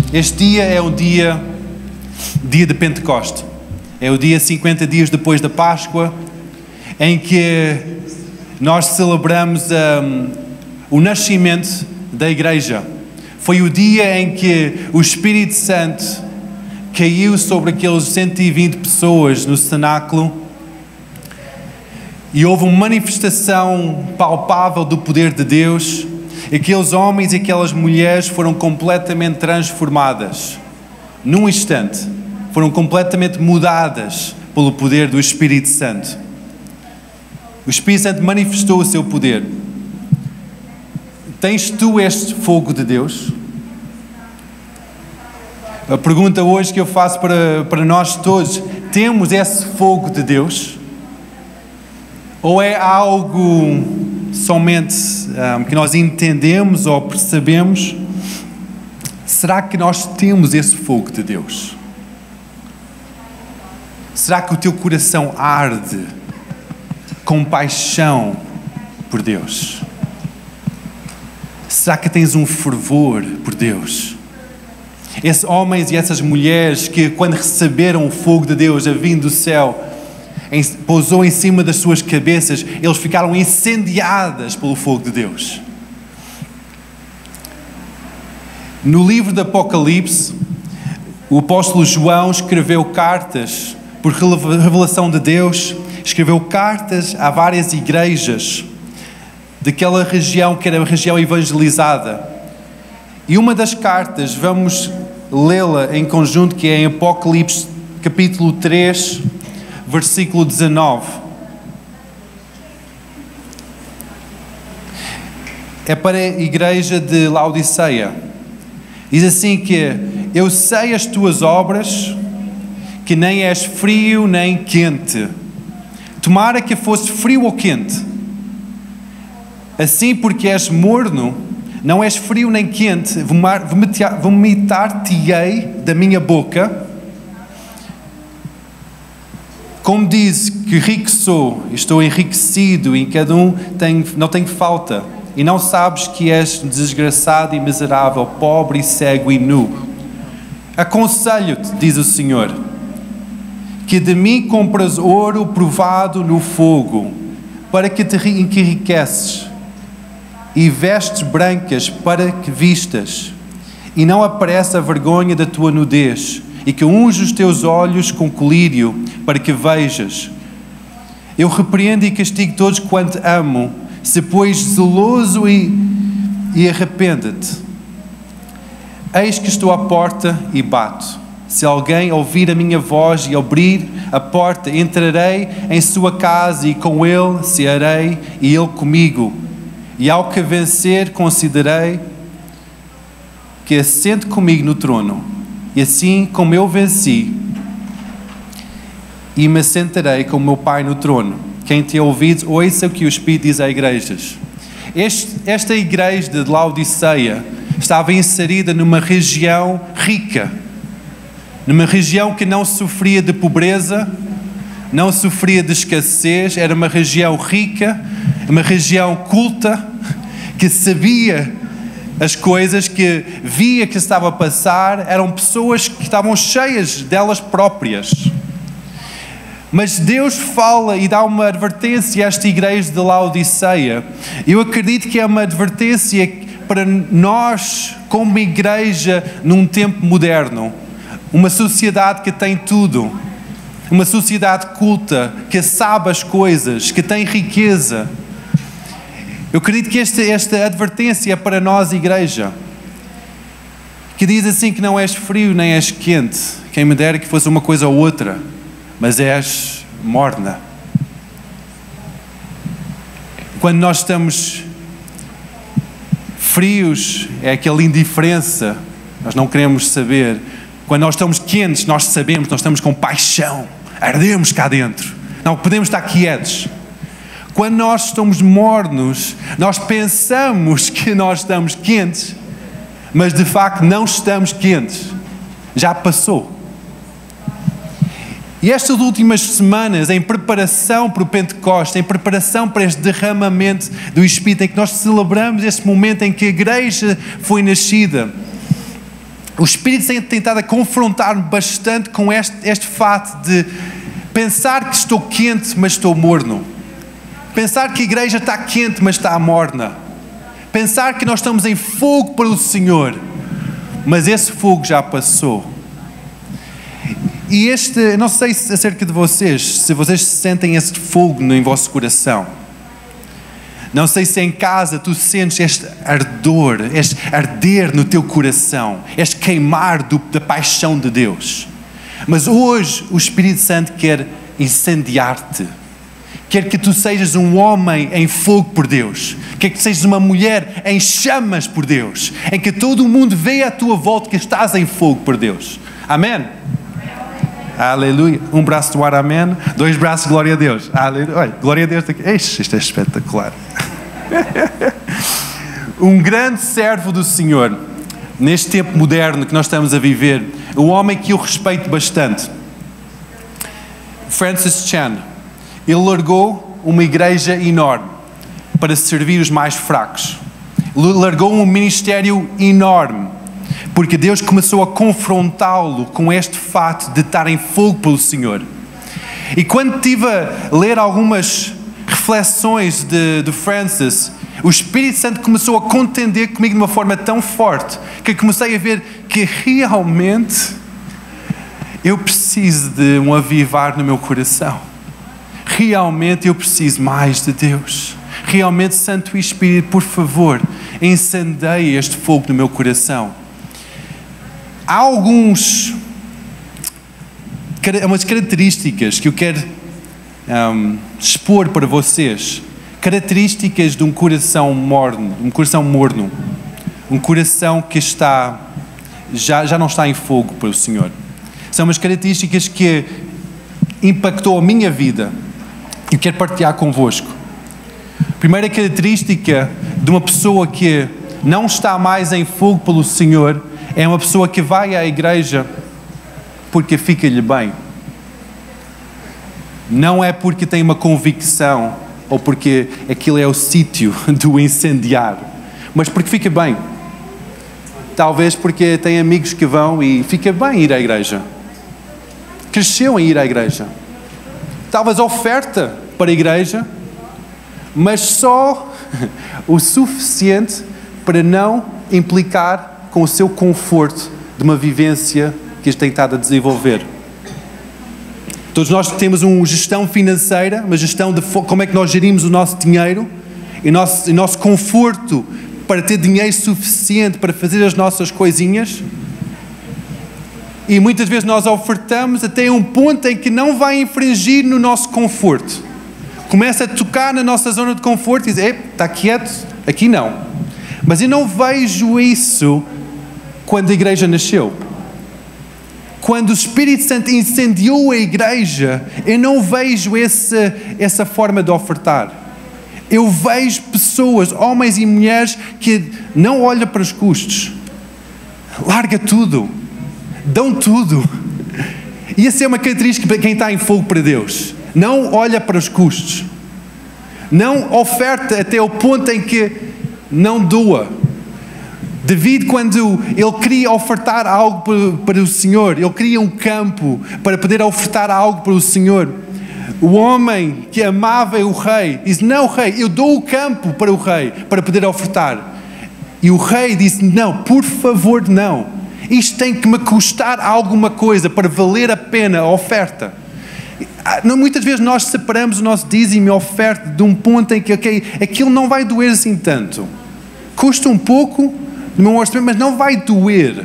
Este dia é o dia de Pentecoste. É o dia 50 dias depois da Páscoa, em que nós celebramos o nascimento da Igreja. Foi o dia em que o Espírito Santo caiu sobre aqueles 120 pessoas no cenáculo e houve uma manifestação palpável do poder de Deus. Aqueles homens e aquelas mulheres foram completamente transformadas. Num instante, foram completamente mudadas pelo poder do Espírito Santo. O Espírito Santo manifestou o seu poder. Tens tu este fogo de Deus? A pergunta hoje que eu faço para nós todos: temos esse fogo de Deus? Ou é algo somente que nós entendemos ou percebemos? Será que nós temos esse fogo de Deus? Será que o teu coração arde com paixão por Deus? Será que tens um fervor por Deus? Esses homens e essas mulheres que, quando receberam o fogo de Deus a vir do céu, pousou em cima das suas cabeças, eles ficaram incendiadas pelo fogo de Deus. No livro do Apocalipse, o apóstolo João escreveu cartas, por revelação de Deus, escreveu cartas a várias igrejas daquela região que era a região evangelizada. E uma das cartas, vamos lê-la em conjunto, que é em Apocalipse capítulo 3, versículo 19. É para a igreja de Laodiceia. Diz assim que: eu sei as tuas obras, que nem és frio nem quente. Tomara que fosse frio ou quente. Assim, porque és morno, não és frio nem quente, vomitar-te-ei da minha boca. Como diz que rico sou, estou enriquecido, e cada um não tem falta, e não sabes que és desgraçado e miserável, pobre e cego e nu. Aconselho-te, diz o Senhor, que de mim compras ouro provado no fogo, para que te enriqueces, e vestes brancas para que vistas, e não apareça a vergonha da tua nudez, e que unge os teus olhos com colírio, para que vejas. Eu repreendo e castigo todos quanto amo. Se pois zeloso e arrepende-te. Eis que estou à porta e bato. Se alguém ouvir a minha voz e abrir a porta, entrarei em sua casa e com ele cearei e ele comigo. E ao que vencer, considerei que assente comigo no trono. E assim como eu venci, e me sentarei com o meu Pai no trono. Quem tem ouvidos, ouça o que o Espírito diz a igrejas. Esta igreja de Laodiceia estava inserida numa região rica, numa região que não sofria de pobreza, não sofria de escassez. Era uma região rica, uma região culta, que sabia as coisas, que via que estava a passar. Eram pessoas que estavam cheias delas próprias. Mas Deus fala e dá uma advertência a esta igreja de Laodiceia. Eu acredito que é uma advertência para nós, como igreja, num tempo moderno. Uma sociedade que tem tudo. Uma sociedade culta, que sabe as coisas, que tem riqueza. Eu acredito que esta advertência é para nós, igreja. Que diz assim que não és frio nem és quente. Quem me dera que fosse uma coisa ou outra. Mas és morna. Quando nós estamos frios, é aquela indiferença. Nós não queremos saber. Quando nós estamos quentes, nós sabemos, nós estamos com paixão. Ardemos cá dentro. Não podemos estar quietos. Quando nós estamos mornos, nós pensamos que nós estamos quentes, mas de facto não estamos quentes. Já passou. E estas últimas semanas, em preparação para o Pentecostes, em preparação para este derramamento do Espírito, em que nós celebramos este momento em que a igreja foi nascida, O Espírito tem tentado a confrontar-me bastante com este fato de pensar que estou quente, mas estou morno. Pensar que a igreja está quente, mas está morna. Pensar que nós estamos em fogo para o Senhor, mas esse fogo já passou. E não sei acerca de vocês, se vocês sentem esse fogo em vosso coração. Não sei se em casa tu sentes este ardor, este arder no teu coração, este queimar da paixão de Deus. Mas hoje o Espírito Santo quer incendiar-te. Quer que tu sejas um homem em fogo por Deus. Quer que sejas uma mulher em chamas por Deus. Em que todo o mundo veja à tua volta que estás em fogo por Deus. Amém? Aleluia. Um braço do ar, amém. 2 braços, glória a Deus. Aleluia. Olha, glória a Deus. Isto é espetacular. Um grande servo do Senhor, neste tempo moderno que nós estamos a viver, um homem que eu respeito bastante, Francis Chan. Ele largou uma igreja enorme para servir os mais fracos. Ele largou um ministério enorme, porque Deus começou a confrontá-lo com este fato de estar em fogo pelo Senhor. E quando estive a ler algumas reflexões de Francis, o Espírito Santo começou a contender comigo de uma forma tão forte, que comecei a ver que realmente eu preciso de um avivar no meu coração. Realmente eu preciso mais de Deus. Realmente, Santo Espírito, por favor, incendeie este fogo no meu coração. Há umas características que eu quero expor para vocês. Características de um coração morno, um coração que já não está em fogo pelo Senhor. São umas características que impactou a minha vida e quero partilhar convosco. A primeira característica de uma pessoa que não está mais em fogo pelo Senhor é uma pessoa que vai à igreja porque fica-lhe bem. Não é porque tem uma convicção ou porque aquilo é o sítio do incendiar, mas porque fica bem. Talvez porque tem amigos que vão e fica bem ir à igreja. Cresceu em ir à igreja. Talvez oferta para a igreja, mas só o suficiente para não implicar com o seu conforto de uma vivência que tem estado a desenvolver. Todos nós temos uma gestão financeira, uma gestão de como é que nós gerimos o nosso dinheiro e nosso conforto para ter dinheiro suficiente para fazer as nossas coisinhas. E muitas vezes nós ofertamos até um ponto em que não vai infringir no nosso conforto. Começa a tocar na nossa zona de conforto e diz, está quieto, aqui não. Mas eu não vejo isso quando a igreja nasceu. Quando o Espírito Santo incendiou a igreja, eu não vejo essa forma de ofertar. Eu vejo pessoas, homens e mulheres, que não olham para os custos. Larga tudo. Dão tudo. E essa é uma característica para quem está em fogo para Deus. Não olha para os custos. Não oferta até o ponto em que não doa. David, quando ele queria ofertar algo para o Senhor, ele queria um campo para poder ofertar algo para o Senhor. O homem que amava o rei disse, não, rei, eu dou o campo para o rei, para poder ofertar. E o rei disse, não, por favor, não. Isto tem que me custar alguma coisa para valer a pena a oferta. Muitas vezes nós separamos o nosso dízimo e oferta de um ponto em que, aquilo não vai doer assim tanto. Custa um pouco no meu orçamento, mas não vai doer.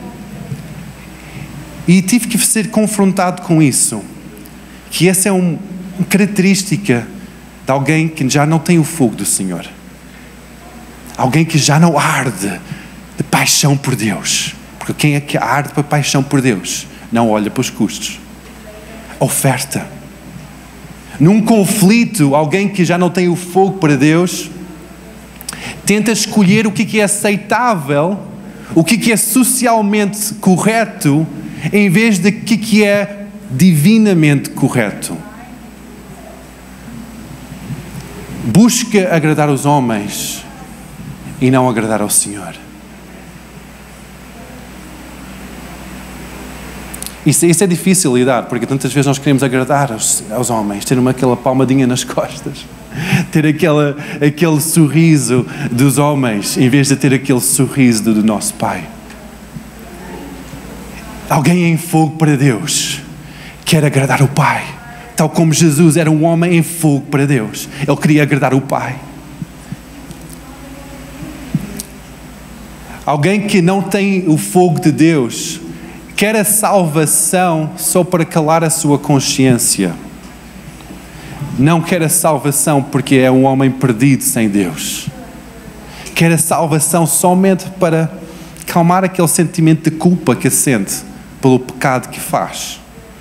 E tive que ser confrontado com isso. Que essa é uma característica de alguém que já não tem o fogo do Senhor. Alguém que já não arde de paixão por Deus. Porque quem é que arde para paixão por Deus? Não olha para os custos. Oferta. Num conflito, alguém que já não tem o fogo para Deus tenta escolher o que é aceitável, o que é socialmente correto, em vez de o que é divinamente correto. Busca agradar os homens e não agradar ao Senhor. Isso é difícil lidar, porque tantas vezes nós queremos agradar aos homens, ter aquela palmadinha nas costas, ter aquele sorriso dos homens, em vez de ter aquele sorriso do nosso Pai. Alguém em fogo para Deus quer agradar o Pai, tal como Jesus era um homem em fogo para Deus. Ele queria agradar o Pai. Alguém que não tem o fogo de Deus quer a salvação só para calar a sua consciência. Não quer a salvação porque é um homem perdido sem Deus. Quer a salvação somente para calmar aquele sentimento de culpa que sente pelo pecado que faz.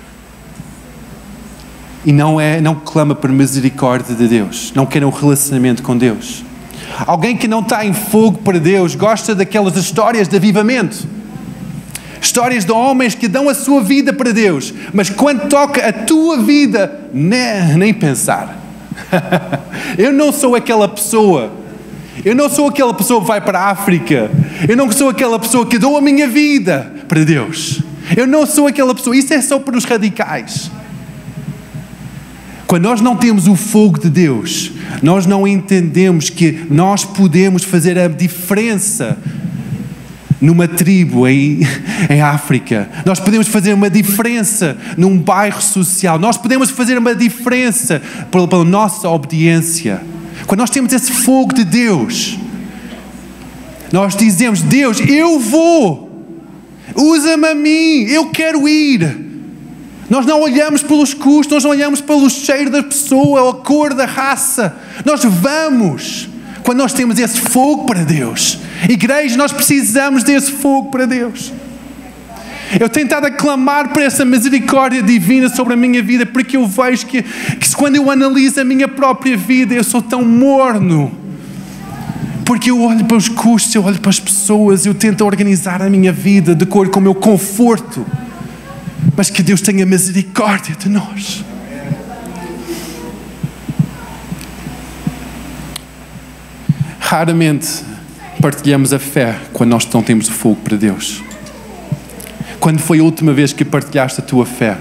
E não clama por misericórdia de Deus. Não quer um relacionamento com Deus. Alguém que não está em fogo para Deus gosta daquelas histórias de avivamento. Histórias de homens que dão a sua vida para Deus, mas quando toca a tua vida, nem pensar. Eu não sou aquela pessoa. Eu não sou aquela pessoa que vai para a África. Eu não sou aquela pessoa que dou a minha vida para Deus. Eu não sou aquela pessoa. Isso é só para os radicais. Quando nós não temos o fogo de Deus, nós não entendemos que nós podemos fazer a diferença numa tribo em África. Nós podemos fazer uma diferença num bairro social. Nós podemos fazer uma diferença pela nossa obediência. Quando nós temos esse fogo de Deus, nós dizemos: Deus, eu vou. Usa-me a mim. Eu quero ir. Nós não olhamos pelos custos, nós não olhamos pelo cheiro da pessoa, a cor da raça. Nós vamos. Quando nós temos esse fogo para Deus. Igreja, nós precisamos desse fogo para Deus. Eu tenho estado a clamar por essa misericórdia divina sobre a minha vida, porque eu vejo que quando eu analiso a minha própria vida, eu sou tão morno. Porque eu olho para os custos, eu olho para as pessoas, eu tento organizar a minha vida de acordo com o meu conforto. Mas que Deus tenha misericórdia de nós. Raramente partilhamos a fé quando nós não temos o fogo para Deus. Quando foi a última vez que partilhaste a tua fé?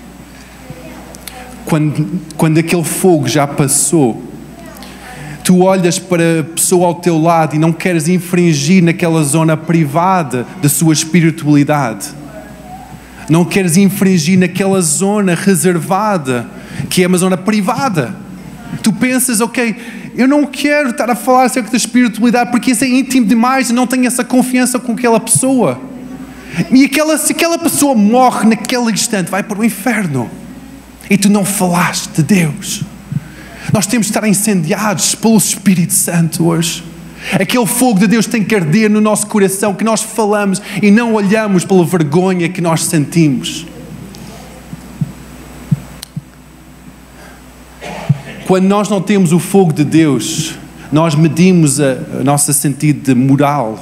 Quando aquele fogo já passou, tu olhas para a pessoa ao teu lado e não queres infringir naquela zona privada da sua espiritualidade. Não queres infringir naquela zona reservada, que é uma zona privada. Tu pensas, ok, eu não quero estar a falar acerca da espiritualidade porque isso é íntimo demais e não tenho essa confiança com aquela pessoa. E se aquela pessoa morre naquele instante, vai para o inferno. E tu não falaste de Deus. Nós temos de estar incendiados pelo Espírito Santo hoje. Aquele fogo de Deus tem que arder no nosso coração, que nós falamos e não olhamos pela vergonha que nós sentimos. Quando nós não temos o fogo de Deus, nós medimos o nosso sentido de moral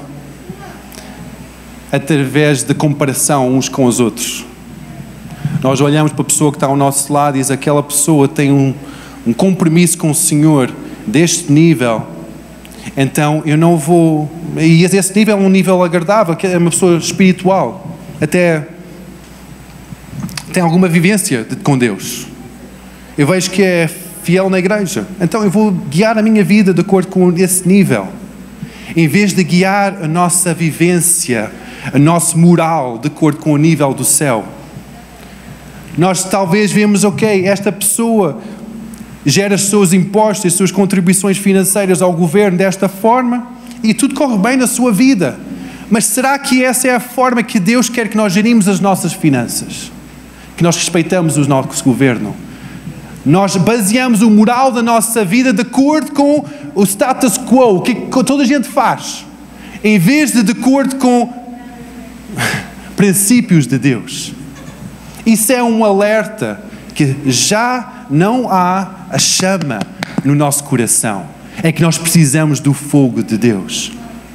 através da comparação uns com os outros. Nós olhamos para a pessoa que está ao nosso lado e diz: aquela pessoa tem um compromisso com o Senhor deste nível, então eu não vou... E esse nível é um nível agradável, que é uma pessoa espiritual, até tem alguma vivência com Deus. Eu vejo que é fiel na igreja, então eu vou guiar a minha vida de acordo com esse nível, em vez de guiar a nossa vivência, a nossa moral de acordo com o nível do céu. Nós talvez vemos, ok, esta pessoa gera os seus impostos e as suas contribuições financeiras ao governo desta forma e tudo corre bem na sua vida. Mas será que essa é a forma que Deus quer que nós gerimos as nossas finanças? Que nós respeitamos o nosso governo? Nós baseamos o moral da nossa vida de acordo com o status quo, o que toda a gente faz, em vez de acordo com princípios de Deus. Isso é um alerta que já não há a chama no nosso coração. É que nós precisamos do fogo de Deus.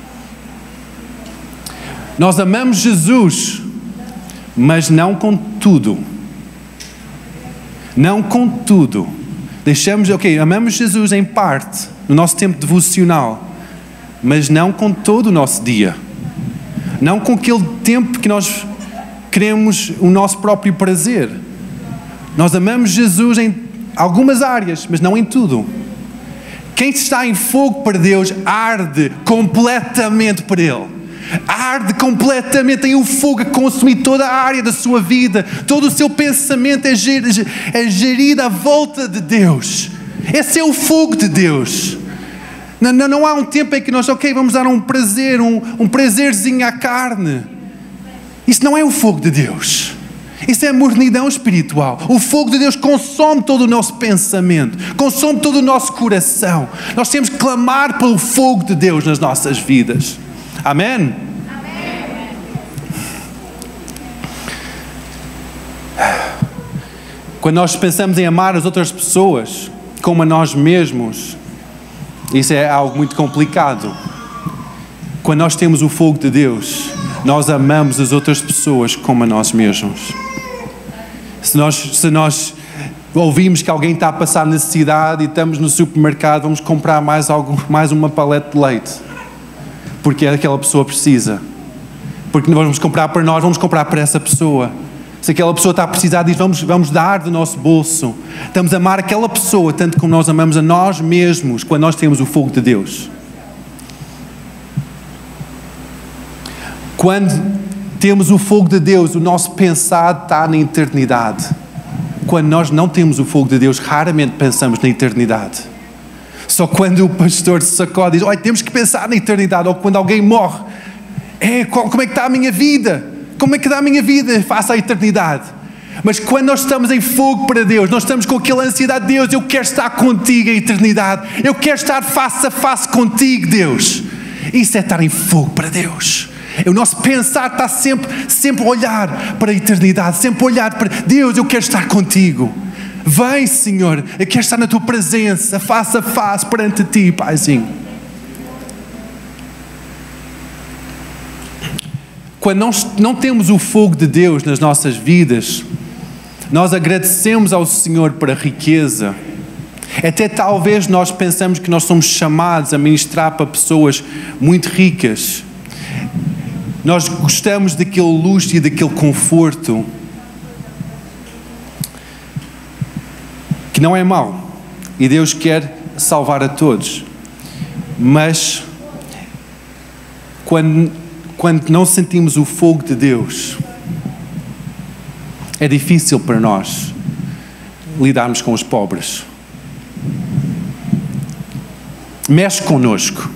Nós amamos Jesus, mas não com tudo. Não com tudo. Amamos Jesus em parte, no nosso tempo devocional, mas não com todo o nosso dia. Não com aquele tempo que nós queremos o nosso próprio prazer. Nós amamos Jesus em algumas áreas, mas não em tudo. Quem está em fogo para Deus arde completamente por Ele. Arde completamente, tem o fogo a consumir toda a área da sua vida. Todo o seu pensamento é gerido à volta de Deus. Esse é o fogo de Deus. Não há um tempo em que nós, vamos dar um prazer, um prazerzinho à carne. Isso não é o fogo de Deus. Isso é mornidão espiritual. O fogo de Deus consome todo o nosso pensamento, consome todo o nosso coração. Nós temos que clamar pelo fogo de Deus nas nossas vidas. Amém? Amém. Quando nós pensamos em amar as outras pessoas como a nós mesmos, isso é algo muito complicado. Quando nós temos o fogo de Deus, nós amamos as outras pessoas como a nós mesmos. Se nós ouvimos que alguém está a passar necessidade e estamos no supermercado, vamos comprar mais uma palete de leite, porque aquela pessoa precisa. Porque nós vamos comprar para nós, vamos comprar para essa pessoa. Se aquela pessoa está a precisar disso, vamos dar do nosso bolso. Estamos a amar aquela pessoa tanto como nós amamos a nós mesmos quando nós temos o fogo de Deus. Quando temos o fogo de Deus, o nosso pensar está na eternidade. Quando nós não temos o fogo de Deus, raramente pensamos na eternidade. Só quando o pastor se sacode e diz, olha, temos que pensar na eternidade. Ou quando alguém morre, como é que está a minha vida? Como é que está a minha vida face à eternidade? Mas quando nós estamos em fogo para Deus, nós estamos com aquela ansiedade, Deus, eu quero estar contigo em eternidade. Eu quero estar face a face contigo, Deus. Isso é estar em fogo para Deus. O nosso pensar está sempre a olhar para a eternidade, sempre a olhar para Deus, eu quero estar contigo. Vem, Senhor, eu quero estar na tua presença, face a face perante ti, Paizinho. Quando nós não temos o fogo de Deus nas nossas vidas, nós agradecemos ao Senhor por a riqueza. Até talvez nós pensamos que nós somos chamados a ministrar para pessoas muito ricas. Nós gostamos daquele luxo e daquele conforto, que não é mau, e Deus quer salvar a todos. Mas quando não sentimos o fogo de Deus, é difícil para nós lidarmos com os pobres. Mexe connosco.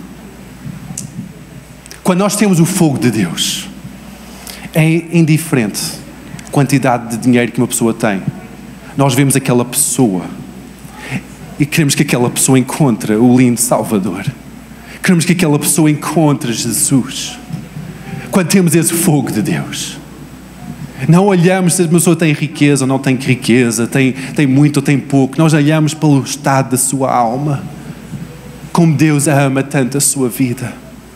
Quando nós temos o fogo de Deus, é indiferente a quantidade de dinheiro que uma pessoa tem. Nós vemos aquela pessoa e queremos que aquela pessoa encontre o lindo Salvador. Queremos que aquela pessoa encontre Jesus. Quando temos esse fogo de Deus, não olhamos se a pessoa tem riqueza ou não tem riqueza, tem muito ou tem pouco. Nós olhamos pelo estado da sua alma, como Deus ama tanto a sua vida.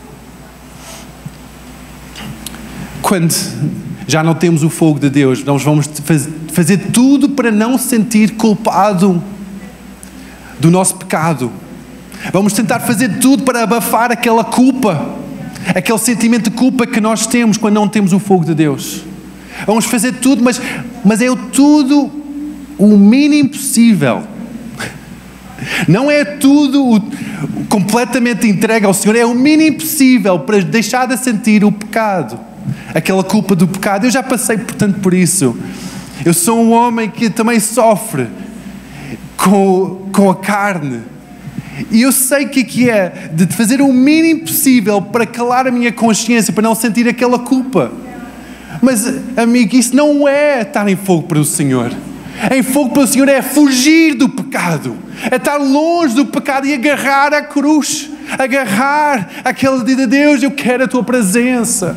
Quando já não temos o fogo de Deus, nós vamos fazer tudo para não sentir culpado do nosso pecado. Vamos tentar fazer tudo para abafar aquela culpa, aquele sentimento de culpa que nós temos quando não temos o fogo de Deus. Vamos fazer tudo, mas é tudo o mínimo possível. Não é tudo completamente entregue ao Senhor, é o mínimo possível para deixar de sentir o pecado. Aquela culpa do pecado. Eu já passei, portanto, por isso. Eu sou um homem que também sofre com a carne. E eu sei o que é de fazer o mínimo possível para calar a minha consciência, para não sentir aquela culpa. Mas, amigo, isso não é estar em fogo para o Senhor. Em fogo para o Senhor é fugir do pecado. É estar longe do pecado e agarrar a cruz. Agarrar aquela de Deus, eu quero a tua presença.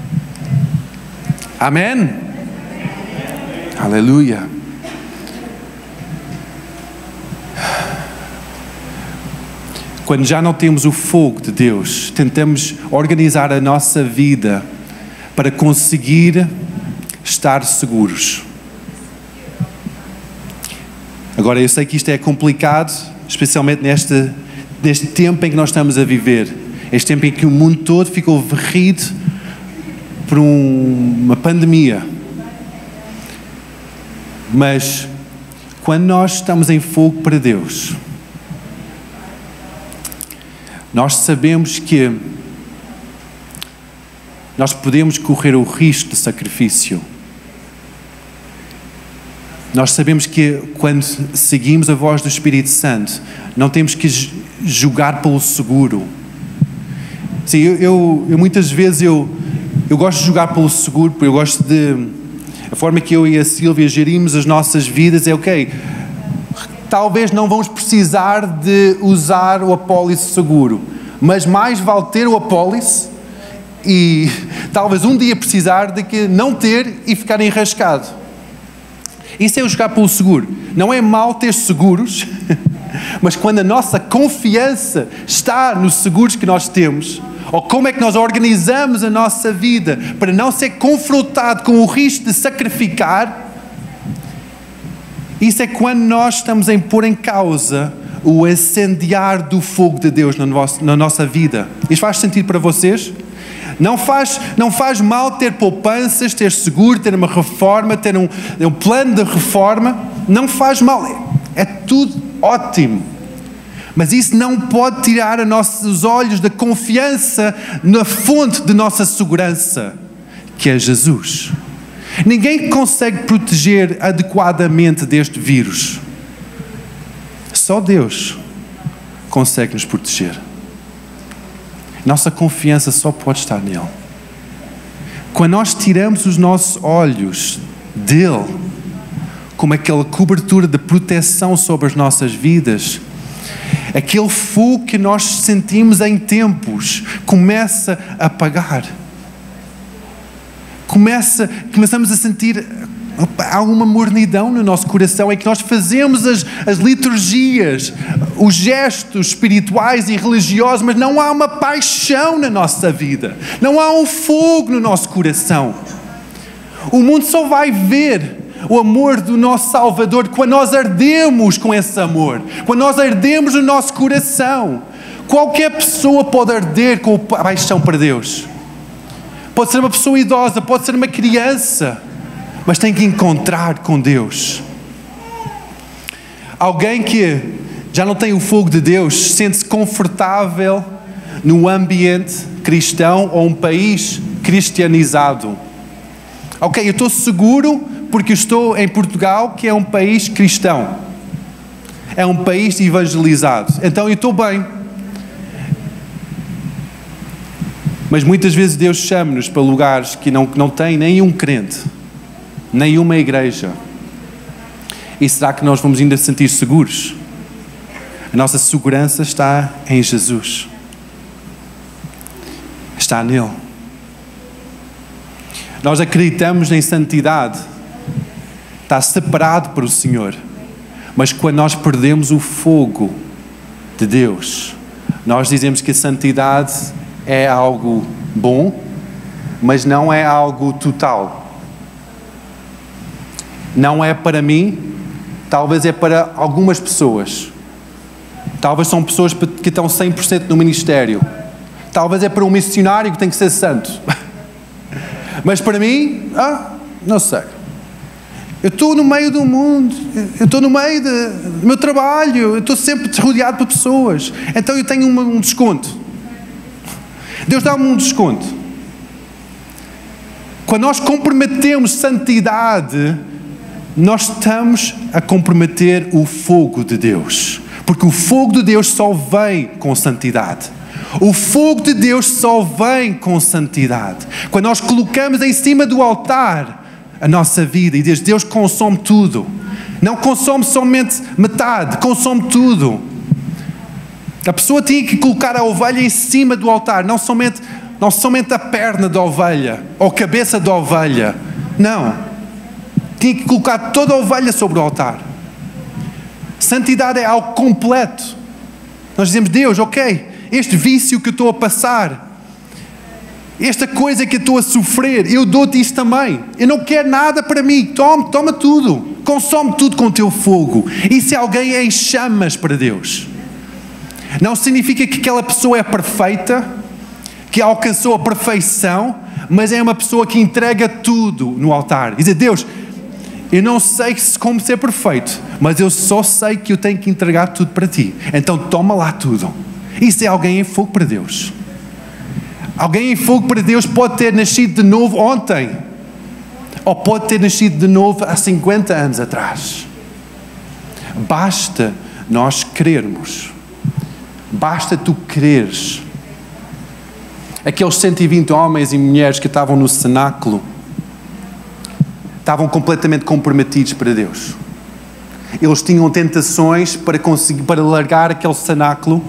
Amém? Aleluia. Quando já não temos o fogo de Deus, tentamos organizar a nossa vida para conseguir estar seguros. Agora, eu sei que isto é complicado, especialmente neste tempo em que nós estamos a viver. Este tempo em que o mundo todo ficou varrido por uma pandemia. Mas quando nós estamos em fogo para Deus, nós sabemos que nós podemos correr o risco de sacrifício. Nós sabemos que quando seguimos a voz do Espírito Santo, não temos que jogar pelo seguro. Sim, eu muitas vezes eu gosto de jogar pelo seguro, porque eu gosto de... A forma que eu e a Sílvia gerimos as nossas vidas é, ok, talvez não vamos precisar de usar o apólice seguro, mas mais vale ter o apólice e talvez um dia precisar de que não ter e ficar enrascado. Isso é o jogar pelo seguro. Não é mau ter seguros, mas quando a nossa confiança está nos seguros que nós temos, ou como é que nós organizamos a nossa vida para não ser confrontado com o risco de sacrificar, isso é quando nós estamos a pôr em causa o incendiar do fogo de Deus na nossa vida. Isto faz sentido para vocês? Não faz mal ter poupanças, ter seguro, ter uma reforma, ter um plano de reforma. Não faz mal. É tudo ótimo. Mas isso não pode tirar os nossos olhos da confiança na fonte de nossa segurança, que é Jesus. Ninguém consegue proteger adequadamente deste vírus. Só Deus consegue nos proteger. Nossa confiança só pode estar nele. Quando nós tiramos os nossos olhos dele, como aquela cobertura de proteção sobre as nossas vidas, aquele fogo que nós sentimos em começa a apagar. Começamos a sentir alguma mornidão no nosso coração, em que nós fazemos as liturgias, os gestos espirituais e religiosos, mas não há uma paixão na nossa vida, não há um fogo no nosso coração. O mundo só vai ver o amor do nosso Salvador quando nós ardemos com esse amor, quando nós ardemos no nosso coração. Qualquer pessoa pode arder com paixão para Deus. Pode ser uma pessoa idosa, pode ser uma criança, mas tem que encontrar com Deus. Alguém que já não tem o fogo de Deus, sente-se confortável no ambiente cristão ou um país cristianizado. Ok, eu estou seguro porque estou em Portugal, que é um país cristão. É um país evangelizado. Então eu estou bem. Mas muitas vezes Deus chama-nos para lugares que não tem nenhum crente, nenhuma igreja. E será que nós vamos ainda sentir seguros? A nossa segurança está em Jesus. Está nele. Nós acreditamos em santidade. Está separado para o Senhor. Mas quando nós perdemos o fogo de Deus, nós dizemos que a santidade é algo bom, mas não é algo total. Não é para mim, talvez é para algumas pessoas. Talvez são pessoas que estão 100% no ministério. Talvez é para um missionário que tem que ser santo. Mas para mim, não sei. Eu estou no meio do mundo, eu estou no meio do meu trabalho, eu estou sempre rodeado por pessoas. Então eu tenho um desconto. Deus dá-me um desconto. Quando nós comprometemos santidade, nós estamos a comprometer o fogo de Deus. Porque o fogo de Deus só vem com santidade. O fogo de Deus só vem com santidade. Quando nós colocamos em cima do altar a nossa vida e Deus consome tudo. Não consome somente metade, consome tudo. A pessoa tinha que colocar a ovelha em cima do altar, não somente a perna da ovelha ou a cabeça da ovelha. Não. Tinha que colocar toda a ovelha sobre o altar. Santidade é algo completo. Nós dizemos, Deus, ok, este vício que eu estou a passar, esta coisa que eu estou a sofrer, eu dou-te isso também. Eu não quero nada para mim. Toma tudo. Consome tudo com o teu fogo. E se alguém é em chamas para Deus? Não significa que aquela pessoa é perfeita, que alcançou a perfeição, mas é uma pessoa que entrega tudo no altar. E diz, Deus, Eu não sei como ser perfeito, mas eu só sei que eu tenho que entregar tudo para ti. Então toma lá tudo. Isso é alguém em fogo para Deus. Alguém em fogo para Deus pode ter nascido de novo ontem, ou pode ter nascido de novo há 50 anos atrás. Basta nós querermos. Basta tu quereres. Aqueles 120 homens e mulheres que estavam no cenáculo estavam completamente comprometidos para Deus. Eles tinham tentações para largar aquele cenáculo.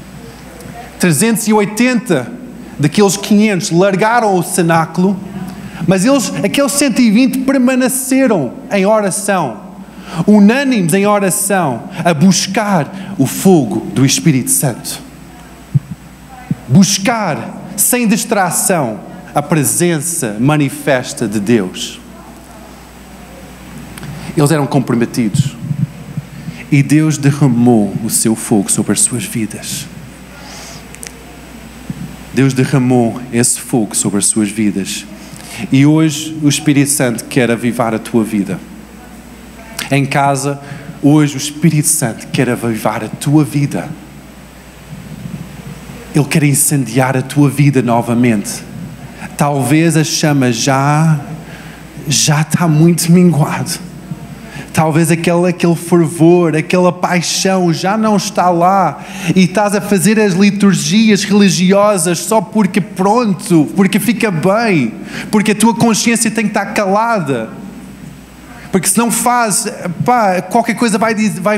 380 daqueles 500 largaram o cenáculo, mas aqueles 120 permaneceram em oração, unânimes em oração, a buscar o fogo do Espírito Santo. Buscar, sem distração, a presença manifesta de Deus. Eles eram comprometidos. E Deus derramou o seu fogo sobre as suas vidas. Deus derramou esse fogo sobre as suas vidas. E hoje o Espírito Santo quer avivar a tua vida. Em casa, hoje o Espírito Santo quer avivar a tua vida. Ele quer incendiar a tua vida novamente. Talvez a chama já está muito minguado. Talvez aquele fervor, aquela paixão já não está lá e estás a fazer as liturgias religiosas só porque pronto, porque fica bem, porque a tua consciência tem que estar calada. Porque se não faz, qualquer coisa vai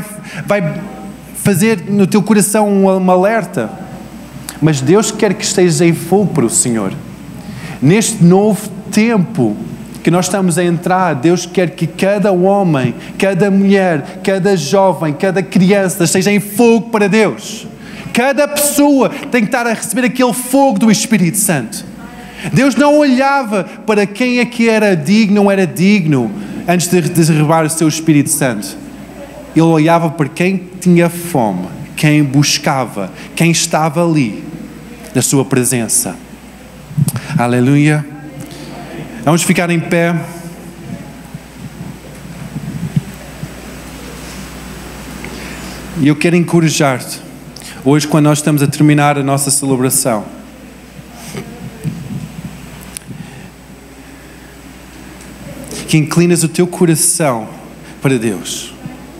fazer no teu coração um alerta. Mas Deus quer que estejas em fogo para o Senhor. Neste novo tempo que nós estamos a entrar, Deus quer que cada homem, cada mulher, cada jovem, cada criança esteja em fogo para Deus. Cada pessoa tem que estar a receber aquele fogo do Espírito Santo. Deus não olhava para quem é que era digno ou não era digno antes de derramar o seu Espírito Santo. Ele olhava para quem tinha fome, quem buscava, quem estava ali na sua presença. Aleluia. Vamos ficar em pé. E eu quero encorajar-te, hoje quando nós estamos a terminar a nossa celebração, que inclinas o teu coração para Deus.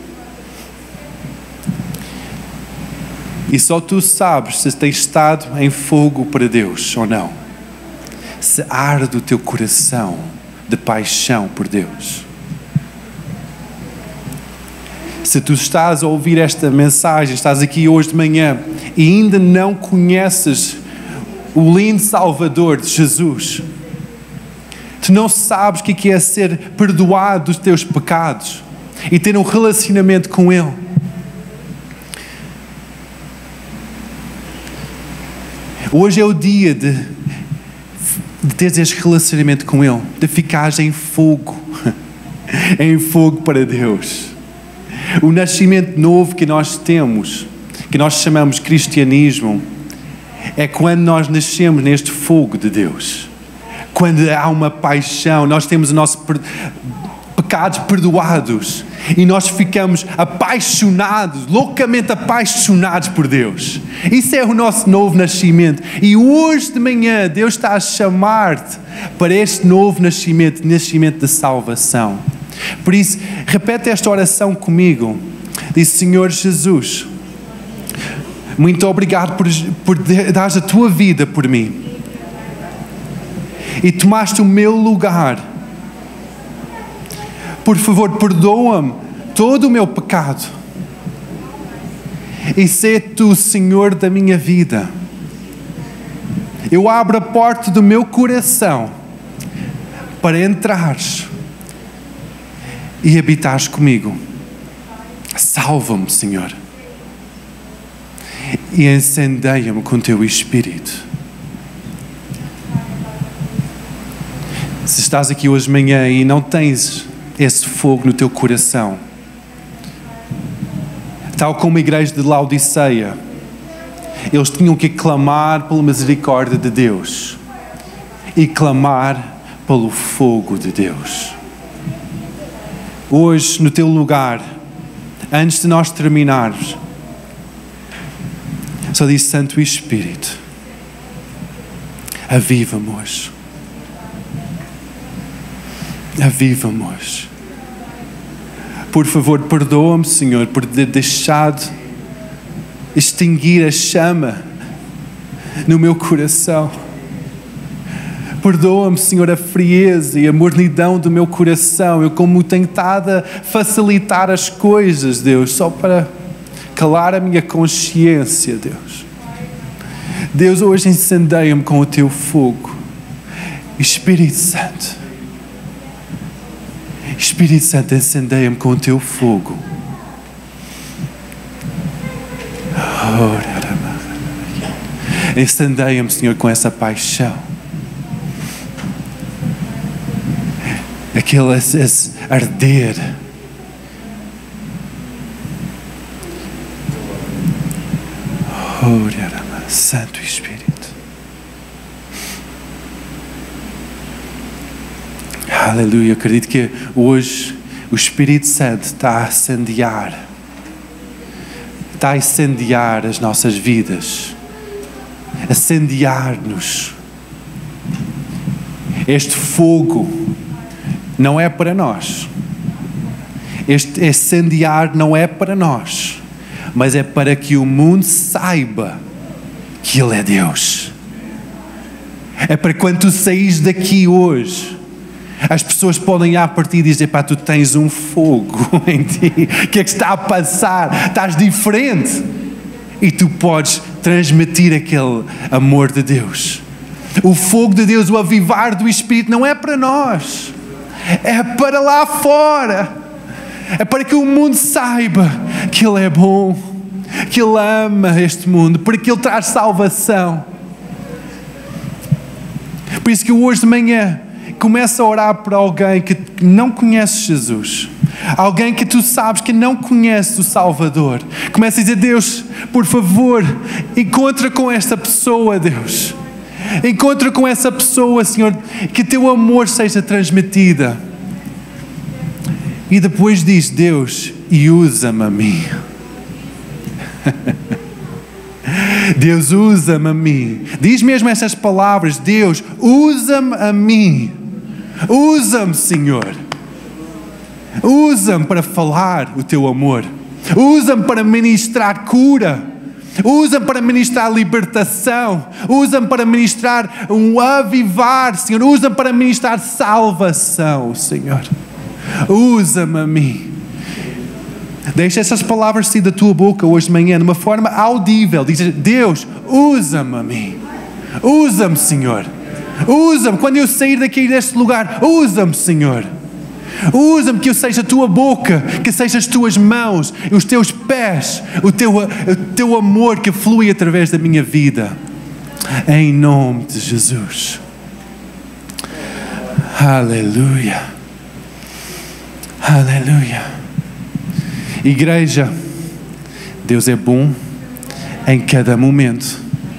E só tu sabes se tens estado em fogo para Deus ou não. Se arde o teu coração de paixão por Deus. Se tu estás a ouvir esta mensagem, estás aqui hoje de manhã e ainda não conheces o lindo Salvador de Jesus, tu não sabes o que é ser perdoado dos teus pecados e ter um relacionamento com Ele. Hoje é o dia de teres este relacionamento com Ele, de ficares em fogo para Deus. O nascimento novo que nós temos, que nós chamamos cristianismo, é quando nós nascemos neste fogo de Deus. Quando há uma paixão, nós temos os nossos pecados perdoados e nós ficamos apaixonados, loucamente apaixonados por Deus. Isso é o nosso novo nascimento. E hoje de manhã Deus está a chamar-te para este novo nascimento, nascimento de salvação. Por isso, repete esta oração comigo. Diz: Senhor Jesus, muito obrigado por dares a tua vida por mim. E tomaste o meu lugar. Por favor, perdoa-me todo o meu pecado. E sê tu o Senhor da minha vida. Eu abro a porta do meu coração para entrares e habitares comigo. Salva-me, Senhor. E incendeia-me com teu Espírito. Se estás aqui hoje de manhã e não tens esse fogo no teu coração, tal como a igreja de Laodiceia, eles tinham que clamar pela misericórdia de Deus e clamar pelo fogo de Deus. hoje no teu lugar, antes de nós terminarmos, só diz: Santo Espírito, aviva-me hoje. Aviva-me hoje. Por favor, perdoa-me, Senhor, por ter deixado extinguir a chama no meu coração. Perdoa-me, Senhor, a frieza e a mornidão do meu coração. Eu como tenho estado a facilitar as coisas, Deus, só para calar a minha consciência, Deus. Deus, hoje incendeia-me com o teu fogo. Espírito Santo, Espírito Santo, incendeia-me com o teu fogo. Incendeia-me, Senhor, com essa paixão. Aquele esse arder. Santo Espírito. Aleluia. Eu acredito que hoje o Espírito Santo está a incendiar as nossas vidas, a incendiar-nos. Este fogo não é para nós. Este incendiar não é para nós, mas é para que o mundo saiba que Ele é Deus. É para quando tu saís daqui hoje, as pessoas podem à partida dizer: pá, tu tens um fogo em ti. O que é que está a passar? Estás diferente. E tu podes transmitir aquele amor de Deus. O fogo de Deus, o avivar do Espírito não é para nós. É para lá fora. É para que o mundo saiba que Ele é bom, que Ele ama este mundo, porque Ele traz salvação. Por isso que hoje de manhã começa a orar por alguém que não conhece Jesus. Alguém que tu sabes que não conhece o Salvador. Começa a dizer: Deus, por favor, encontra com esta pessoa, Deus. Encontra com essa pessoa, Senhor, que teu amor seja transmitida. E depois diz: Deus, e usa-me a mim. Deus, usa-me a mim. Diz mesmo essas palavras: Deus, usa-me a mim. Usa-me, Senhor. Usa-me para falar o teu amor. Usa-me para ministrar cura. Usa-me para ministrar libertação. Usa-me para ministrar um avivar, Senhor. Usa-me para ministrar salvação, Senhor. Usa-me a mim. Deixa essas palavras sair da tua boca hoje de manhã de uma forma audível. Diz: Deus, usa-me a mim. Usa-me, Senhor. Usa-me quando eu sair daqui deste lugar. Usa-me, Senhor. Usa-me, que eu seja a tua boca, que seja as tuas mãos, os teus pés, o teu amor que flui através da minha vida. Em nome de Jesus. Aleluia. Aleluia. Igreja, Deus é bom em cada momento.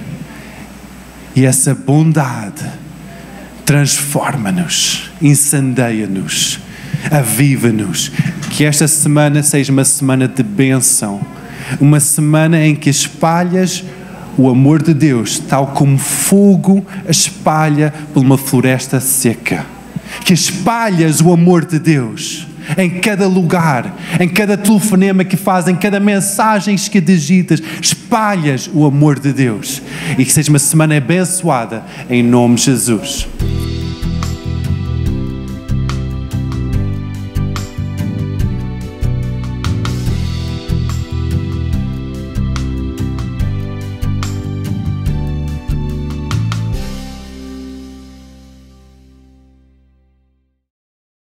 E essa bondade transforma-nos, incendeia-nos, aviva-nos. Que esta semana seja uma semana de bênção, uma semana em que espalhas o amor de Deus, tal como fogo espalha por uma floresta seca. Que espalhas o amor de Deus em cada lugar, em cada telefonema que fazes, em cada mensagem que digitas. Espalhas o amor de Deus. E que seja uma semana abençoada em nome de Jesus.